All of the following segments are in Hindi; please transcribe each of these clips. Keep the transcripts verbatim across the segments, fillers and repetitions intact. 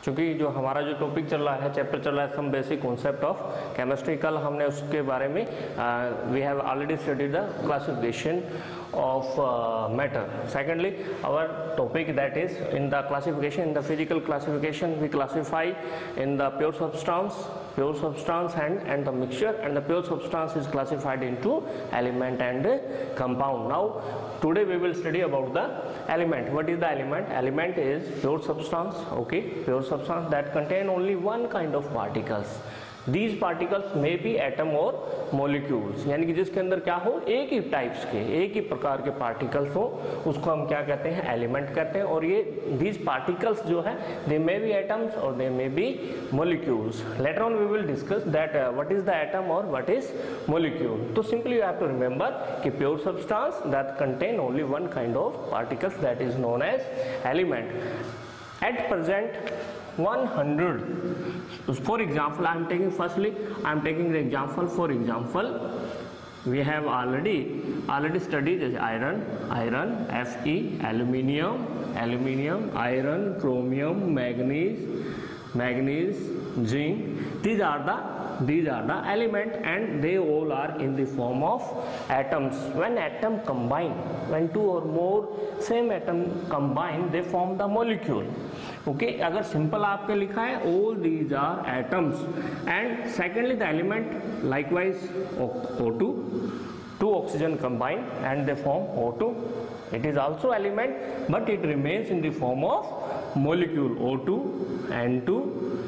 क्योंकि जो हमारा जो टॉपिक चल रहा है, चैप्टर चल रहा है some basic concept of chemistry, कल हमने उसके बारे में we have already studied the classification of uh, matter. Secondly, our topic that is in the classification, in the physical classification, we classify in the pure substance, pure substance and and the mixture, and the pure substance is classified into element and compound. Now today we will study about the element. What is the element? Element is pure substance, okay, pure substance that contain only one kind of particles. These particles may be atom और molecules, यानी कि जिसके अंदर क्या हो, एक ही टाइप्स के, एक ही प्रकार के पार्टिकल्स हो, उसको हम क्या कहते हैं, एलिमेंट कहते हैं। और ये these particles जो है, they may be atoms or they may be molecules. Later on we will discuss that uh, what is the atom or what is molecule. तो simply you have to remember कि pure substance that contain only one kind of particles, that is known as element. At present one hundred, for example, I am taking firstly I am taking the example. For example, we have already already studied as iron, iron, Fe, aluminium, aluminium, iron, chromium, manganese, manganese, zinc. These are the these are the element, and they all are in the form of atoms. When atom combine, when two or more same atom combine, they form the molecule. Okay okay, अगर सिंपल आपके लिखा है all these are atoms, and secondly the element likewise O two, two oxygen combine and they form O two. It is also element but it remains in the form of molecule. O two, N two,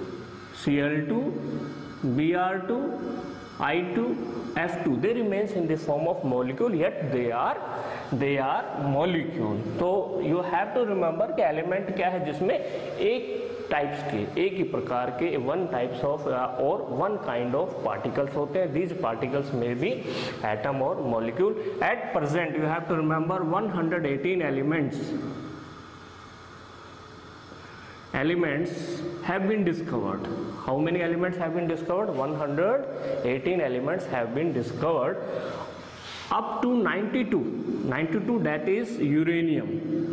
C L two, B R two, I two, F two, they remains in the form of molecule, yet they are they are molecule. तो you have to remember कि element क्या है, जिसमें एक टाइप्स के, एक ही प्रकार के वन टाइप्स ऑफ और वन काइंड ऑफ पार्टिकल्स होते हैं. दीज पार्टिकल्स में भी एटम और molecule. At present you have to remember one hundred eighteen elements elements have been discovered. How many elements have been discovered? one hundred eighteen elements have been discovered up to ninety-two. ninety-two, that is uranium.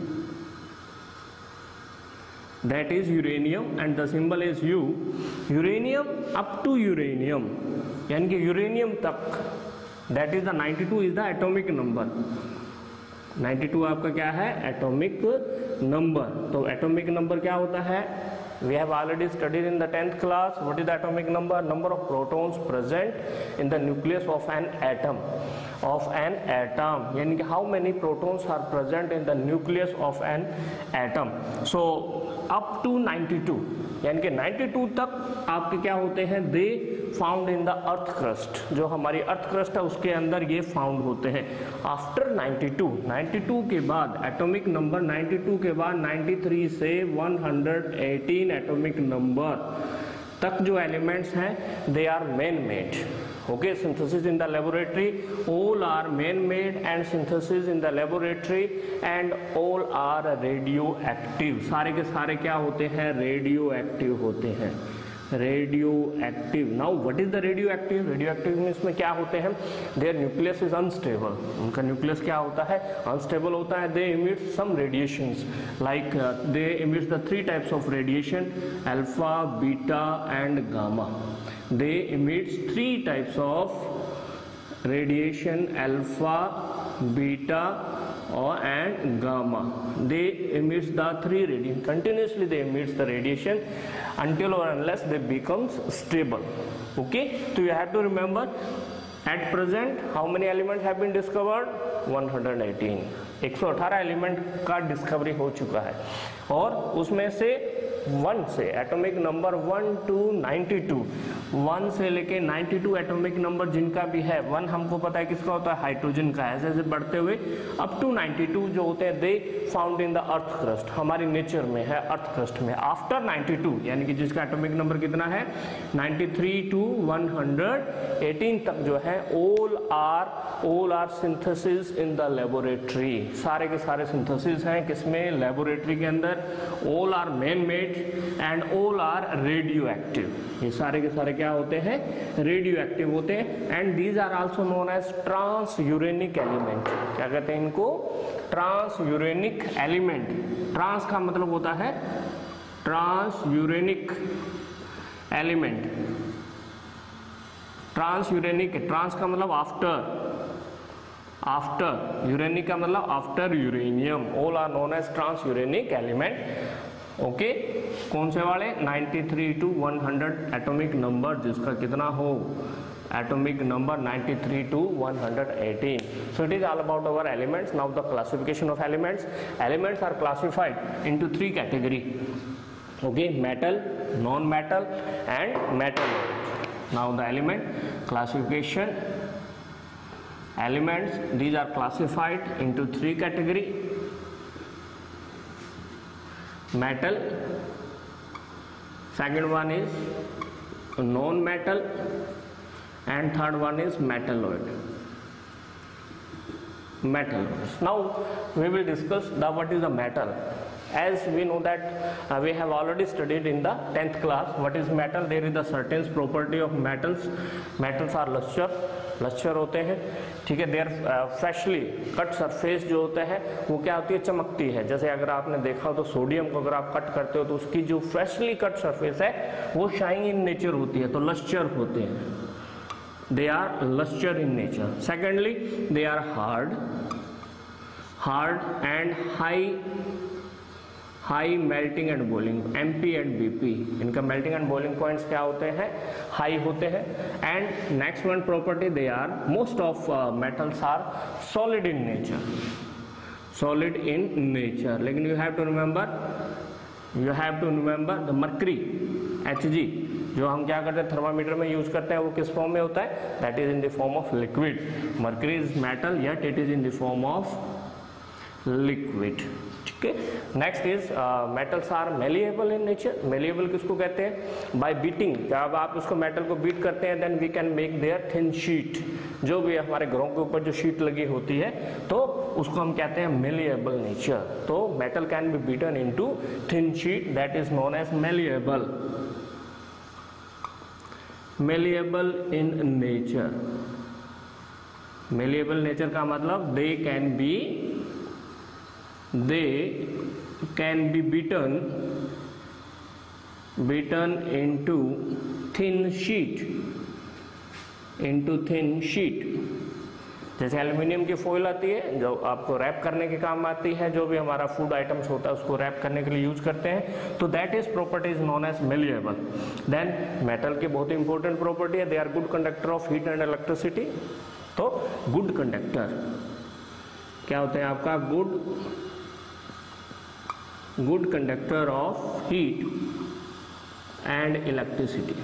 That is uranium and the symbol is U. Uranium up to uranium, यानी कि uranium तक, that is the ninety-two is the atomic number. ninety-two आपका क्या है, एटॉमिक नंबर. तो एटॉमिक नंबर क्या होता है, we have already studied in the tenth class. What is the atomic number? Number of protons present in the nucleus of an atom. Of an atom, यानी कि how many protons are present in the nucleus of an atom. So up to ninety-two, यानी कि ninety-two तक आपके क्या होते हैं, they found in the earth crust. जो हमारी अर्थ क्रस्ट है उसके अंदर ये फाउंड होते हैं. आफ्टर ninety-two, ninety-two के बाद एटॉमिक नंबर, ninety-two के बाद ninety-three से one hundred eighteen atomic number तक जो एलिमेंट्स हैं they are man made. Okay, synthesis in the laboratory, all are man made and synthesis in the laboratory and all are radioactive. सारे के सारे क्या होते हैं, रेडियो एक्टिव होते हैं. Radioactive. Now what is the radioactive? Radioactive में इसमें क्या होते हैं, देयर न्यूक्लियस इज अनस्टेबल. उनका न्यूक्लियस क्या होता है, अनस्टेबल होता है. They emit some radiations, like they emit the three types of radiation, alpha, beta and gamma. They emits three types of radiation, alpha, beta or and gamma. They emits the three radiation, continuously they emits the radiation until or unless they becomes stable. Okay, so you have to remember at present how many elements have been discovered, one hundred eighteen. one hundred eighteen element का डिस्कवरी हो चुका है और उसमें से वन से atomic number one two ninety-two, one से लेके ninety-two एटॉमिक नंबर जिनका भी है, वन हमको पता है किसका होता है, हाइड्रोजन का. ऐसे ऐसे बढ़ते हुए अप टू ninety-two जो होते हैं they found in the earth crust, हमारी नेचर में है अर्थ क्रस्ट में. आफ्टर ninety-two यानी कि जिसका एटॉमिक नंबर कितना है ninety-three to one hundred eighteen तक जो है all are all are synthesis in the laboratory. सारे के सारे सिंथेसिस हैं किसमें, लेबोरेटरी के अंदर. All are man made and all are radioactive. ये सारे के सारे क्या होते हैं, रेडियो एक्टिव होते हैं. And these are also known as transuranic element. क्या कहते हैं इनको, ट्रांस यूरेनिक एलिमेंट. ट्रांस का मतलब होता है ट्रांसयूरेनिक एलिमेंट, ट्रांसयूरेनिक, ट्रांस का मतलब आफ्टर, आफ्टर, यूरेनिक का मतलब after uranium, all are known as transuranic element. Okay, कौन से वाले? Ninety three to one hundred atomic number, जिसका कितना हो atomic number ninety-three to one hundred eighteen. So it is all about our elements. Now the classification of elements. Elements are classified into three category. Okay, metal, non-metal and metal. Now the element classification. Elements, these are classified into three category. Metal. Second one is non-metal. And third one is metalloid. Metalloids. Now we will discuss the what is a metal. As we know that uh, we have already studied in the tenth class what is metal. There is a certain property of metals. Metals are luster, luster होते हैं, ठीक है। देयर फ्रेशली कट सरफेस जो होता है वो क्या होती है? चमकती है। जैसे अगर आपने देखा हो तो सोडियम को अगर आप कट करते हो तो उसकी जो फ्रेशली कट सरफेस है वो शाइन इन नेचर होती है, तो लस्टर होते हैं। They are luster in nature. Secondly, they are hard, hard and high, high melting and boiling, M P and B P. इनका melting and boiling points क्या होते हैं? High होते हैं. And next one property, they are most of uh, metals are solid in nature, solid in nature. लेकिन you have to remember, you have to remember the mercury, H G. जो हम क्या करते हैं थर्मामीटर में यूज करते हैं वो किस फॉर्म में होता है? That is in the form of liquid. Mercury is metal yet it is in the form of liquid, ठीक है। Next is metals are malleable in nature. Malleable किसको कहते हैं? बाय बीटिंग, जब आप उसको मेटल को बीट करते हैं then we can make their thin sheet. जो भी हमारे घरों के ऊपर जो शीट लगी होती है तो उसको हम कहते हैं मेलिएबल नेचर। तो metal can be beaten into thin sheet, that is known as malleable. Malleable in nature. Malleable nature का मतलब they can be they can be beaten beaten into thin sheet into thin sheet. जैसे एल्यूमिनियम की फॉइल आती है जो आपको रैप करने के काम आती है, जो भी हमारा फूड आइटम्स होता है उसको रैप करने के लिए यूज करते हैं, तो that is property is known as malleable. Then metal की बहुत इंपॉर्टेंट प्रॉपर्टी है, they are good conductor of heat and electricity. तो गुड कंडक्टर क्या होते हैं आपका? Good good conductor of heat and electricity,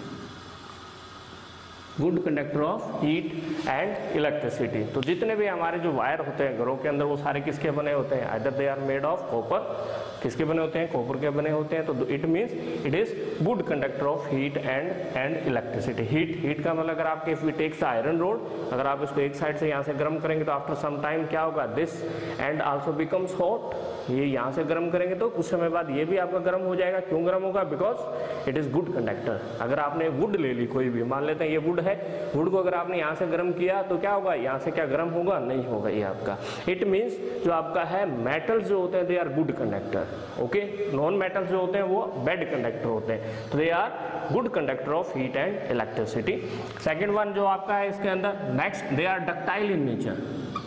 good conductor of heat and electricity. तो जितने भी हमारे जो वायर होते हैं घरों के अंदर वो सारे किसके बने होते हैं? Either they are made of copper, किसके बने होते हैं? कॉपर के बने होते हैं। तो it means it is good conductor of heat and and electricity. Heat heat का मतलब अगर आपके if we takes iron rod, अगर आप इसको एक साइड से यहाँ से गर्म करेंगे तो आफ्टर सम टाइम क्या होगा? This end also becomes hot. ये यहाँ से गर्म करेंगे तो कुछ समय बाद ये भी आपका गर्म हो जाएगा। क्यों गर्म होगा? Because it is good conductor. अगर आपने वुड ले ली कोई भी, मान लेते हैं ये वुड है, वुड को अगर आपने यहाँ से गर्म किया तो क्या होगा? यहाँ से क्या गर्म होगा? नहीं होगा ये आपका। इट मीन्स जो आपका है मेटल्स जो होते हैं they are good conductor. Okay, non metals जो होते हैं वो बैड कंडक्टर होते हैं। तो they are good conductor of heat and electricity. Second one जो आपका है इसके अंदर next, they are ductile in nature.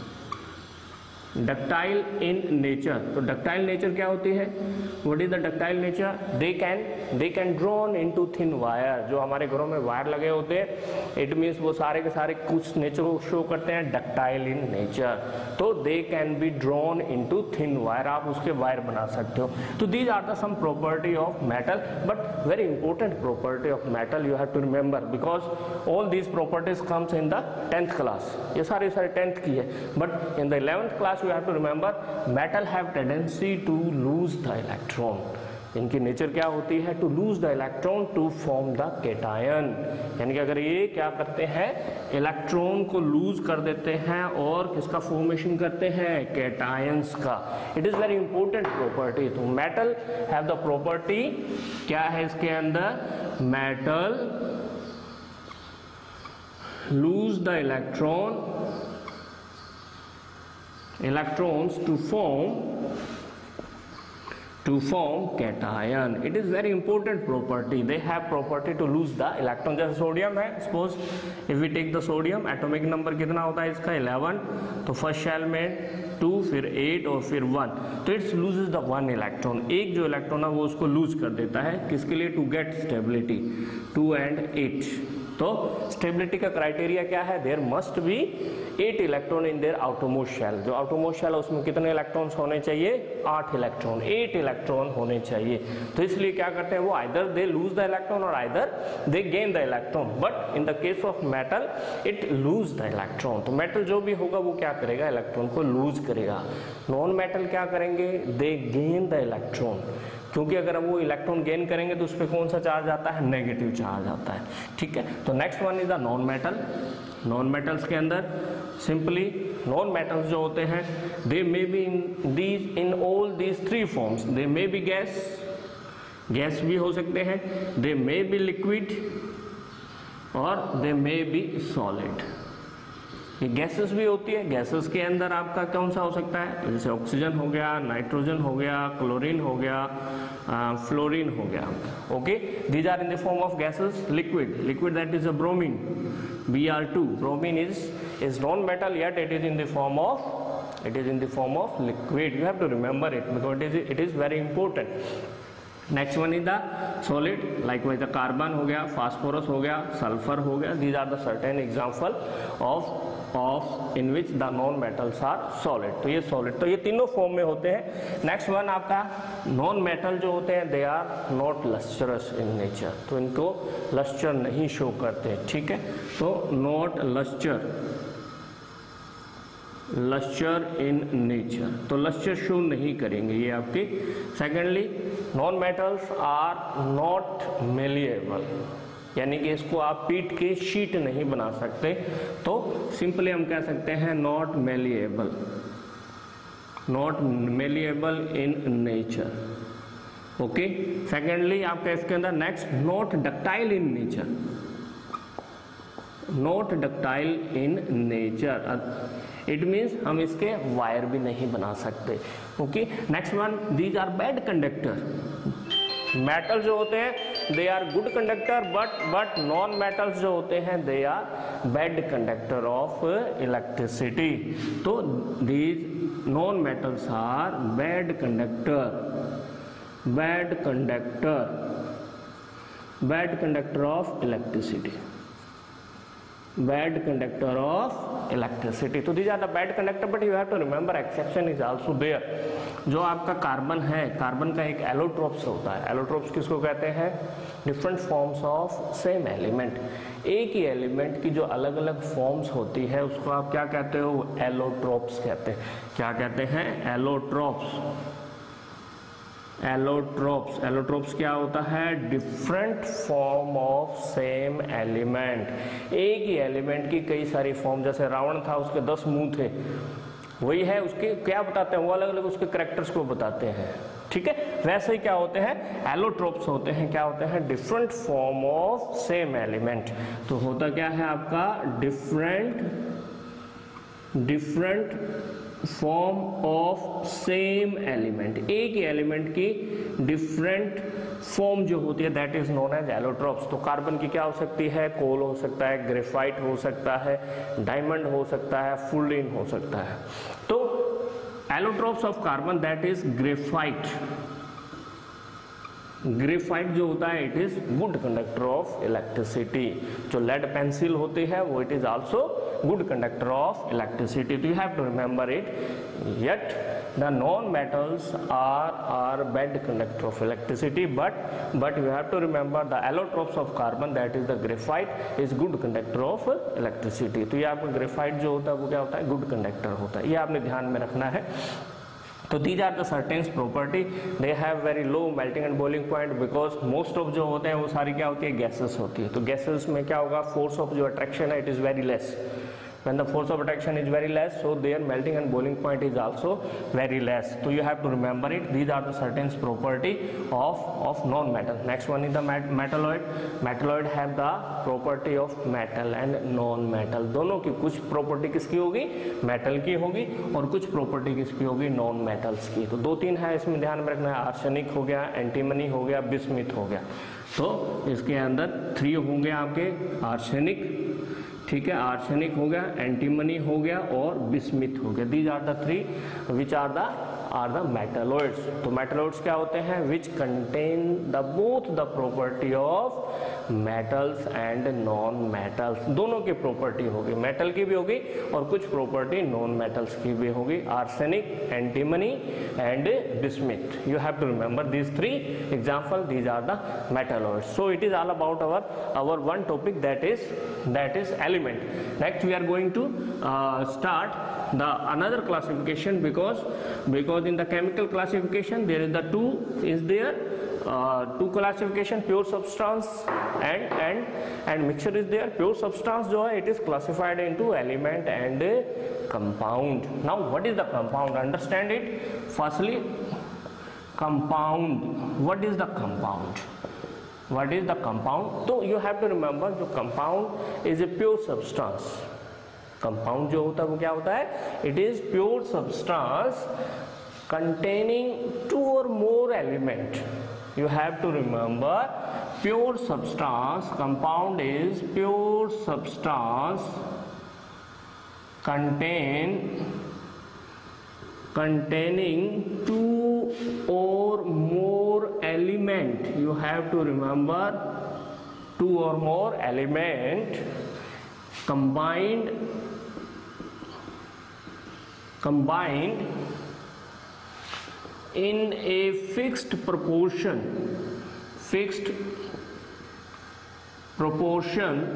Ductile in nature, तो डक्टाइल नेचर क्या होती है? What is the ductile nature? They can they can drawn into thin wire. जो हमारे घरों में वायर लगे होते हैं इट मीन्स वो सारे के सारे कुछ नेचर को शो करते हैं डक्टाइल इन नेचर। तो they can be drawn into thin wire, आप उसके वायर बना सकते हो। तो these are the some property of metal, but very important property of metal you have to remember because all these properties comes in the tenth class. ये सारे सारे टेंथ की है, but in the eleventh class you have to remember metal have tendency to lose the electron। इनकी नेचर क्या होती है? To lose the electron to form the cation. यानी कि अगर ये क्या करते हैं? इलेक्ट्रॉन को लूज कर देते हैं और किसका फॉर्मेशन करते हैं? केटायंस का। It is very important property. तो मेटल हैव द प्रॉपर्टी क्या है इसके अंदर? Metal lose the electron electrons to form to form cation. It is very important property. They have property to lose the electron. जैसे सोडियम है, suppose if we take the sodium, atomic number कितना होता है इसका eleven, तो फर्स्ट शेल में टू, फिर एट और फिर वन, तो it's loses the one electron. एक जो इलेक्ट्रॉन है वो उसको लूज कर देता है. किसके लिए? To get stability. Two and eight. तो स्टेबिलिटी का क्राइटेरिया क्या है? There must be eight electron in their outermost shell. जो आउटरमोस्ट शेल है उसमें कितने इलेक्ट्रॉन्स होने चाहिए? आठ इलेक्ट्रॉन, एट इलेक्ट्रॉन होने चाहिए. तो इसलिए क्या करते हैं वो, either they lose the electron और either they gain the electron. But in the case of metal it lose the electron. तो मेटल जो भी होगा वो क्या करेगा? इलेक्ट्रॉन को लूज करेगा. नॉन मेटल क्या करेंगे? They gain the electron. क्योंकि अगर वो इलेक्ट्रॉन गेन करेंगे तो उस पर कौन सा चार्ज आता है? नेगेटिव चार्ज आता है. ठीक है. तो next one is the non metal. Non metals के अंदर सिंपली नॉन मेटल्स जो होते हैं, they may be in these in all these three forms. They may be gas, gas भी हो सकते हैं, दे मे बी लिक्विड और दे मे बी सॉलिड. ये गैसेस भी होती है. गैसेस के अंदर आपका कौन सा हो सकता है? जैसे ऑक्सीजन हो गया, नाइट्रोजन हो गया, क्लोरीन हो गया, फ्लोरीन हो गया. Okay, these are in the form of gases. Liquid, liquid that is a bromine, B R two. Bromine is is non-metal, yet it is in the form of it is in the form of liquid. You have to remember it because it is it is very important. Next one is the solid. Likewise the carbon हो गया, phosphorus हो गया, sulfur हो गया. These are the certain example of of in which the non metals are solid. तो ये solid, तो ये तीनों फॉर्म में होते हैं. नेक्स्ट वन आपका नॉन मेटल जो होते हैं, they are not lustrous in nature. तो इनको लस्टर नहीं शो करते. ठीक है. तो not lustre, lustre in nature, तो लस्टर शो नहीं करेंगे ये आपके. Secondly non metals are not malleable, यानी कि इसको आप पीट के शीट नहीं बना सकते. तो सिंपली हम कह सकते हैं not malleable, not malleable in nature. Okay. Secondly आपका इसके अंदर next not ductile in nature, not ductile in nature. It means हम इसके वायर भी नहीं बना सकते. Okay. Next one, these are bad conductor. Metal जो होते हैं they are good conductor, but but non metals जो होते हैं they are bad conductor of electricity. तो these non metals are bad conductor, bad conductor, bad conductor of electricity, bad conductor of electricity. तो these are the bad conductor, but you have to remember exception is also there. जो आपका कार्बन है, कार्बन का एक एलोट्रोप्स होता है. एलोट्रोप्स किसको कहते हैं? Different forms of same element. एक ही एलिमेंट की जो अलग अलग फॉर्म्स होती है उसको आप क्या कहते हो? एलोट्रोप्स कहते हैं. क्या कहते हैं? एलोट्रोप्स. एलोट्रोप्स, एलोट्रोप्स क्या होता है? Different form of same element. एक ही एलिमेंट की कई सारी फॉर्म. जैसे रावण था, उसके दस मुंह थे, वही है. उसके क्या बताते हैं? वो अलग अलग उसके कैरेक्टर्स को बताते हैं. ठीक है. वैसे ही क्या होते हैं? एलोट्रोप्स होते हैं. क्या होते हैं? Different form of same element. तो होता क्या है आपका? Different different form of same element. एक ही एलिमेंट की डिफरेंट फॉर्म जो होती है that is known as allotropes. तो कार्बन की क्या हो सकती है? कोल हो सकता है, ग्रेफाइट हो सकता है, डायमंड हो सकता है, फुलिन हो सकता है. तो allotropes of carbon that is graphite. Graphite जो होता है it is good conductor of electricity. जो लेड पेंसिल होती है वो it is also good conductor of electricity. So you have to remember it. Yet the non metals are are bad conductor of electricity, but but you have to remember the allotropes of carbon, that is the graphite, is good conductor of electricity. तो ये आपका ग्रेफाइट जो होता है वो क्या होता है? गुड कंडक्टर होता है. ये आपने ध्यान में रखना है. तो these are the certain property. They have very low melting and boiling point because most of जो होते हैं वो सारी क्या होती है? गैसेस होती है. तो गैसेस में क्या होगा? फोर्स ऑफ जो अट्रैक्शन है it is very less. when the force of attraction is very less, so their melting and boiling point is also very less. So you have to remember it. These are the certain property of of non-metal. Next one is the metalloid. Metalloid have the property of metal and non-metal. दोनों की कुछ प्रॉपर्टी किसकी होगी, मेटल की होगी, और कुछ प्रॉपर्टी किसकी होगी, नॉन मेटल्स की. तो दो तीन है इसमें ध्यान में रखना है. आर्सेनिक हो गया, एंटीमनी हो गया, बिस्मिथ हो गया. तो इसके अंदर थ्री होंगे आपके, आर्सेनिक, ठीक है, आर्सेनिक हो गया, एंटीमनी हो गया और बिस्मिथ हो गया. These are the three which are the are the metalloids. तो मेटलॉइड्स क्या होते हैं, which contain the both the property of metals and non metals. दोनों की प्रॉपर्टी होगी, मेटल की भी होगी और कुछ प्रॉपर्टी नॉन मेटल्स की भी होगी. Arsenic, antimony and bismuth. You have to remember these three example. These are the metalloids. So it is all about our our one topic, that is that is element. Next we are going to uh, start the another classification, because because in the chemical classification there is the two is there uh, two classification, pure substance and and and mixture is there. Pure substance जो है it is classified into element and compound. Now what is the compound? Understand it. Firstly, compound. What is the compound? What is the compound? So you have to remember जो compound is a pure substance. Compound जो होता है वो क्या होता है? It is pure substance containing two or more element. You have to remember pure substance. Compound is pure substance contain containing two or more element. You have to remember two or more element combined combined in a fixed proportion fixed proportion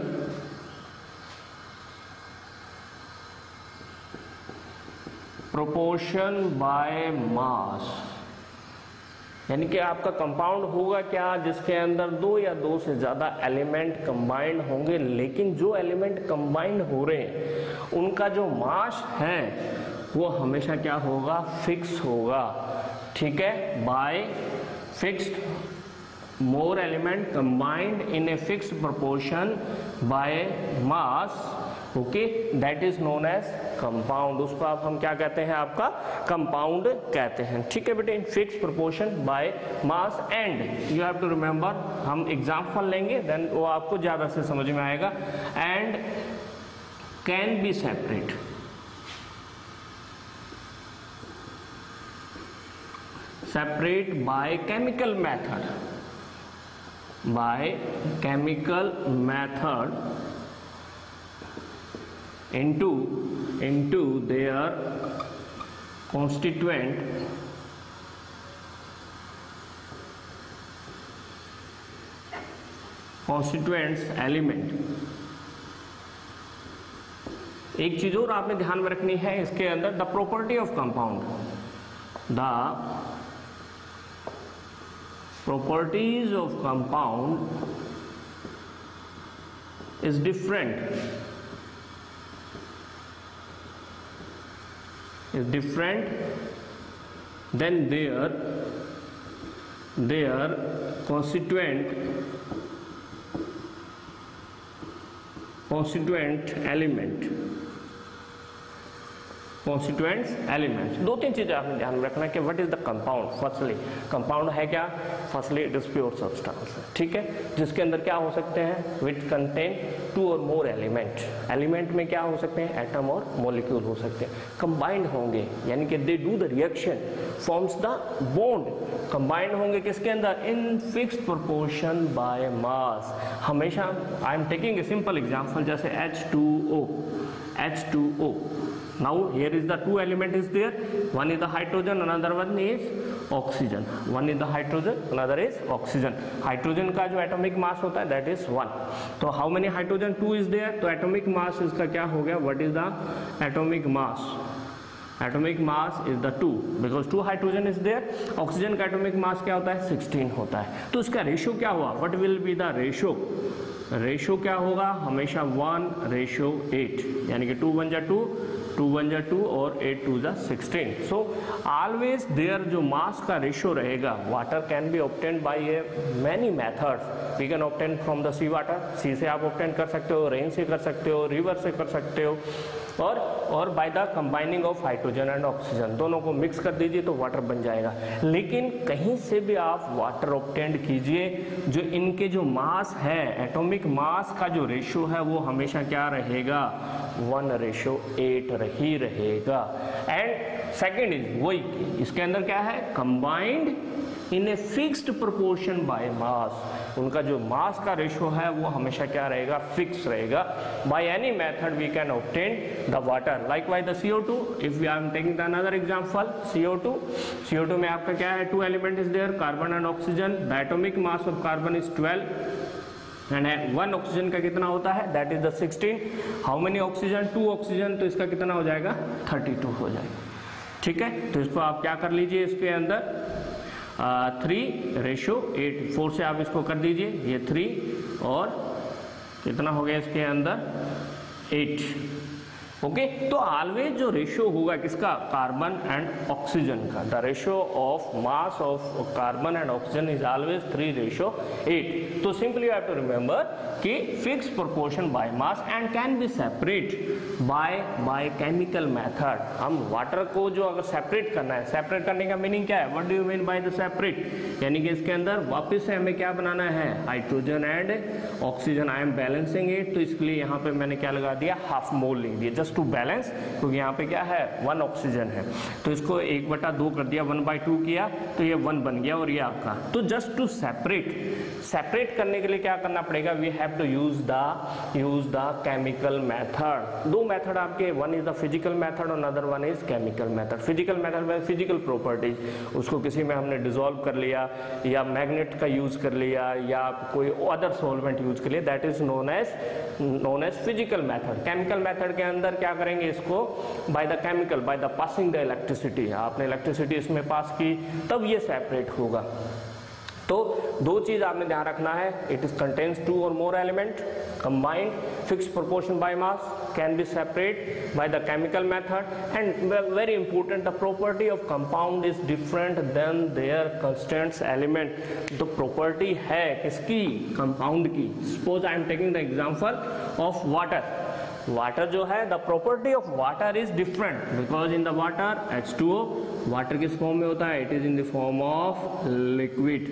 proportion by mass. यानी कि आपका कंपाउंड होगा क्या, जिसके अंदर दो या दो से ज़्यादा एलिमेंट कंबाइंड होंगे, लेकिन जो एलिमेंट कंबाइंड हो रहे हैं उनका जो मास है वो हमेशा क्या होगा, फिक्स होगा. ठीक है, by fixed more element combined in a fixed proportion by mass. Okay, that is known as compound. उसको आप हम क्या कहते हैं, आपका कंपाउंड कहते हैं. ठीक है बेटे, in fix proportion by mass. And you have to remember, हम एग्जाम्पल लेंगे देन वो आपको ज्यादा से समझ में आएगा. And can be separate separate by chemical method by chemical method into into their constituent constituents element. एक चीज और आपने ध्यान में रखनी है इसके अंदर, the property of compound. The properties of compound is different is different than their their constituent constituent element constituents elements. दो तीन चीजें आपने ध्यान में रखना है कि what is the compound. Firstly compound है क्या, firstly it is pure substance. ठीक है, जिसके अंदर क्या हो सकते हैं, विच कंटेन टू और मोर एलिमेंट. एलिमेंट में क्या हो सकते हैं, एटम और मॉलिक्यूल हो सकते हैं. कंबाइंड होंगे यानी कि they do the reaction forms the bond. Combined होंगे किसके अंदर, in fixed proportion by mass. हमेशा I am taking a simple example, जैसे H two O. H two O, now here is the two element is there, one is the hydrogen, another one is oxygen. One is the hydrogen, another is oxygen. hydrogen का जो atomic mass होता है that is one. तो how many hydrogen, two is there. तो atomic mass इसका क्या हो गया, what is the atomic mass? Atomic mass is the two because two hydrogen is there. oxygen का atomic mass क्या होता है, sixteen होता है. तो इसका रेशियो क्या हुआ, what will be the ratio ratio क्या होगा, हमेशा वन रेशो एट, यानी कि टू वन जा टू, टू वन जा टू और एट टू जा सिक्सटीन। सो ऑलवेज देयर जो मास का रेशो रहेगा, water can be obtained by A many methods. We can obtain from the C water, सी से आप ऑब्टेन कर सकते हो, रेन से कर सकते हो, रिवर से कर सकते हो, और और by the combining of hydrogen and oxygen, दोनों को मिक्स कर दीजिए तो वाटर बन जाएगा। लेकिन कहीं से भी आप वाटर ऑब्टेन कीजिए, जो इनके जो मास है, एटॉमिक मास का जो रेशो है वो हमेशा क्या रहेगा, वन रेशो एट ही रहेगा। एंड सेकेंड इज वही, इसके अंदर क्या है, combined in a fixed proportion by mass, उनका जो मास का रेशो है वो हमेशा क्या रहेगा, फिक्स रहेगा। By any method we can obtain the water. Likewise the C O two, if we are taking the another example, C O two, C O two में आपका क्या है, two element is there, carbon and oxygen. The atomic mass of carbon is twelve and one oxygen का कितना होता है, that is the sixteen. How many oxygen, two oxygen, तो इसका कितना हो जाएगा, थर्टी टू हो जाएगा। ठीक है, तो इसको आप क्या कर लीजिए, इसके अंदर थ्री रेशो एट, फोर से आप इसको कर दीजिए, ये थ्री और कितना हो गया इसके अंदर एट। ओके, तो ऑलवेज जो रेशो होगा किसका, कार्बन एंड ऑक्सीजन का, the ratio of mass of carbon and oxygen is always three ratio eight. तो simply you have to remember कि fix proportion by mass and can be separate by by chemical method. हम वाटर को जो अगर सेपरेट करना है, सेपरेट करने का मीनिंग क्या है, what do you mean by the separate, यानी कि इसके अंदर वापस से हमें क्या बनाना है, hydrogen and oxygen. I am balancing it, तो इसके लिए यहाँ पे मैंने क्या लगा दिया, हाफ मोल लिख दिया, जस्ट टू बैलेंस, क्योंकि यहाँ पे क्या है, वन ऑक्सीजन है, तो इसको एक बटा दो कर दिया, वन बाई टू किया, तो ये वन बन गया और ये आपका। तो जस्ट टू सेपरेट, सेपरेट करने के लिए क्या करना पड़ेगा, we have to use the use the chemical method. दो मेथड आपके, one is the physical method और other one is chemical method. Physical method में फिजिकल प्रॉपर्टीज, उसको किसी में हमने डिसॉल्व कर लिया, या मैग्नेट का यूज कर लिया, या कोई अदर सॉल्वेंट यूज कर लिया, that is known as known as physical method. Chemical method के अंदर क्या करेंगे, इसको by the chemical, by the passing the electricity, आपने इलेक्ट्रिसिटी इसमें पास की, तब ये सेपरेट होगा। तो दो चीज आपने ध्यान रखना है, इट इज कंटेन्स टू और more element, combined, fixed proportion by mass, can be separate by the chemical method, and very important, the property of compound is different than their constants element. तो प्रॉपर्टी है किसकी, कंपाउंड की। Suppose I am taking the example of water. Water जो है, the property of water is different because in the water H two O, water किस फॉर्म में होता है, it is in the form of liquid.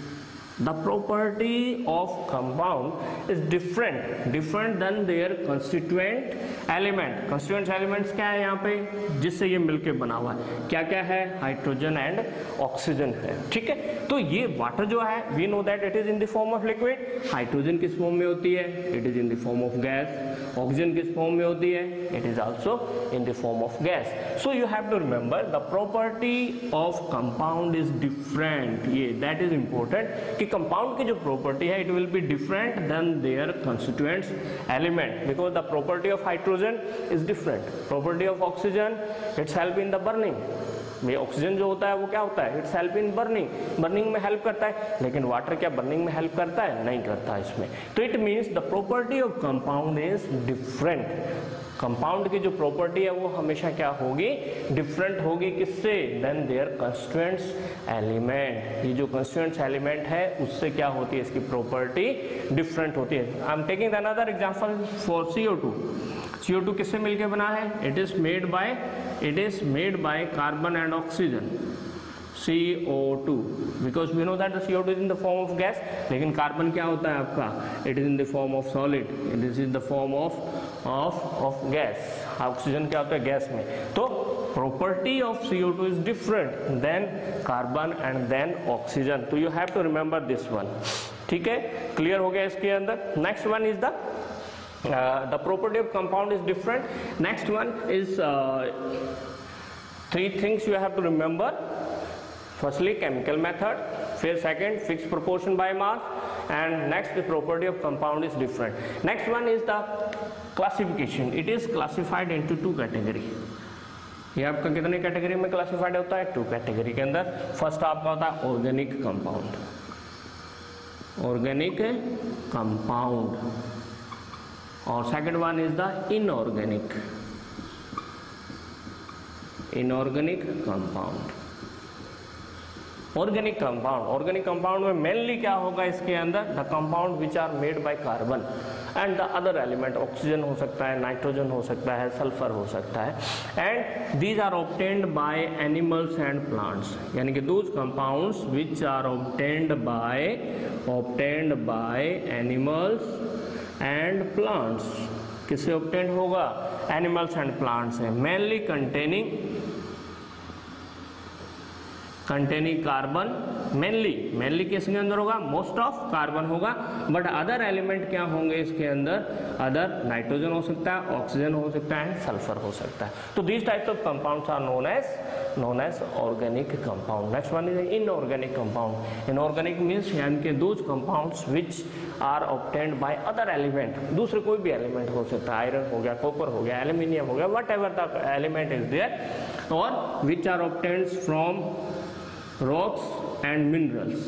The property of compound is different, different than their constituent element. Constituent elements क्या है यहाँ पे, जिससे ये मिलके बना हुआ है, क्या क्या है, हाइड्रोजन एंड ऑक्सीजन है। ठीक है, तो ये वाटर जो है, we know that it is in the form of liquid। Hydrogen किस फॉर्म में होती है, it is in the form of gas। Oxygen किस फॉर्म में होती है, it is also in the form of gas। So you have to remember the property of compound is different। ये that is important कि कंपाउंड की जो प्रॉपर्टी है, it will be different than their constituents element, because the property of hydrogen is different, property of oxygen it's help in the burning. ये ऑक्सीजन जो होता है वो क्या होता है, it's help in burning, burning में हेल्प करता है, लेकिन वाटर क्या बर्निंग में हेल्प करता है, नहीं करता इसमें। तो it means the property of compound is different. Compound की जो प्रॉपर्टी है वो हमेशा क्या होगी, डिफरेंट होगी, किससे, देन देयर कंस्टिट्यूएंट्स एलिमेंट। ये जो कंस्टिट्यूएंट्स एलिमेंट है उससे क्या होती है, इसकी प्रॉपर्टी डिफरेंट होती है। I am taking another example for C O two. C O two किससे मिलके बना है, it is made by it is made by carbon and oxygen, C O two, because we know that the C O two is in the form of gas, लेकिन कार्बन क्या होता है आपका, it is in the form of solid, it is in the form of of of gas। Oxygen क्या होता है, गैस में। तो property of C O two is different than carbon and then oxygen, तो you have to remember this one। ठीक है, क्लियर हो गया इसके अंदर। Next one is the the property of compound is different. Next one is uh, three things you have to remember. Firstly, chemical method, फिर second, fixed proportion by mass, and next the property of compound is different. Next one is the classification. It is classified into two category. ये आपका कितने कैटेगरी में क्लासिफाइड होता है, टू कैटेगरी के अंदर। फर्स्ट आपका होता है organic compound, organic compound, or second one is the inorganic inorganic compound. Organic compound, organic compound में मेनली क्या होगा इसके अंदर, the compound which are made by carbon and the other element, oxygen हो सकता है, नाइट्रोजन हो सकता है, सल्फर हो सकता है, and these are obtained by animals and plants, यानी कि those compounds which are obtained by obtained by animals and plants, किससे ऑब्टेन्ड होगा, एनिमल्स एंड प्लांट्स है, mainly containing containing carbon, mainly mainly किसके अंदर होगा, मोस्ट ऑफ कार्बन होगा, बट अदर एलिमेंट क्या होंगे इसके अंदर, अदर नाइट्रोजन हो सकता है, ऑक्सीजन हो सकता है, सल्फर हो सकता है. तो these types of compounds are known as known as organic compound. Next one is inorganic compound. Inorganic means यानी कि those compounds which are obtained by other element, दूसरे कोई भी एलिमेंट हो सकता है, आयरन हो गया, कॉपर हो गया, एल्यूमिनियम हो गया, whatever the element is there, or which are obtained from rocks and minerals,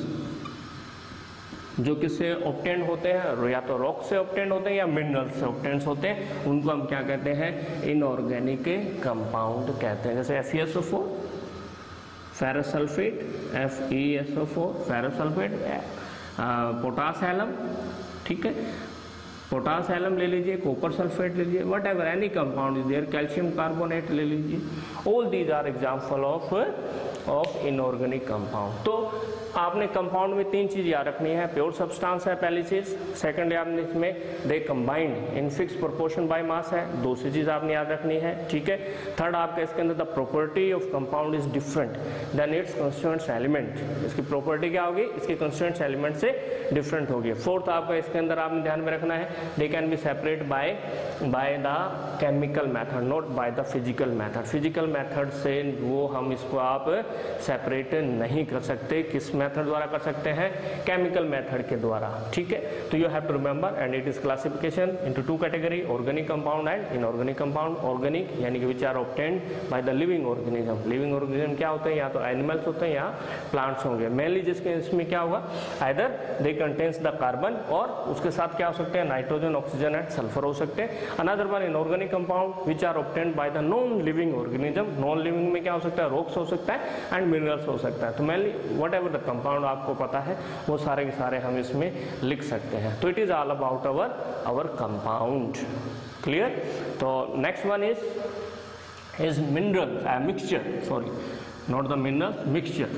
जो किससे ऑब्टेन होते हैं, या तो रॉक से ऑब्टेन होते हैं या मिनरल से ऑब्टेन होते हैं, उनको हम क्या कहते हैं, इनऑर्गेनिक कंपाउंड कहते हैं. जैसे F E S O four, ferrous sulphate, F E S O four, ferrous sulphate, potash alum, ठीक है, पोटास एलम ले लीजिए, कॉपर सल्फेट ले लीजिए, whatever any compound is there, calcium carbonate ले लीजिए, all these are example of of inorganic compound. तो आपने कंपाउंड में तीन चीज याद रखनी है, प्योर सब्सटेंस है पहली चीज, सेकंड आपने इसमें they combined in fix proportion by mass है, दूसरी चीज आपने याद रखनी है, ठीक है. थर्ड आपका इसके अंदर the property of compound is different than its constituents element, इसकी प्रॉपर्टी क्या होगी, इसके कंस्टिट्यूएंट्स एलिमेंट से डिफरेंट होगी. फोर्थ आपका इसके अंदर आपने ध्यान में रखना है, they can be separate by by the chemical method, not by the physical method. Physical method से वो हम इसको आप सेपरेट नहीं कर सकते, किस मेथड द्वारा कर सकते हैं, केमिकल मेथड के द्वारा, ठीक है. तो you have to remember and it is classification into two category, organic compound and inorganic compound. Organic यानी कि which are obtained by the living organism, living organism क्या होते हैं, या तो एनिमल्स होते हैं या प्लांट्स होंगे, मेनली जिसके इसमें क्या होगा, either they contains the carbon और उसके साथ क्या हो सकते हैं, नाइट्रोजन, ऑक्सीजन एंड सल्फर हो सकते हैं. Another one inorganic compound which are obtained by the non living organism, non living में क्या हो सकता है, रॉक्स हो सकता है एंड मिनरल्स हो सकता है. तो mainly whatever the compound आपको पता है वो सारे के सारे हम इसमें लिख सकते हैं. तो it is all about our our compound, clear. तो next one is is mineral mixture, sorry not the mineral, mixture.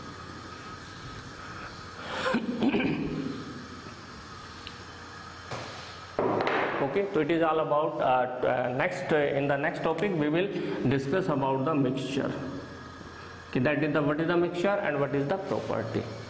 Okay, so it is all about uh, uh, next uh, in the next topic we will discuss about the mixture. Okay, that is the what is the mixture and what is the property.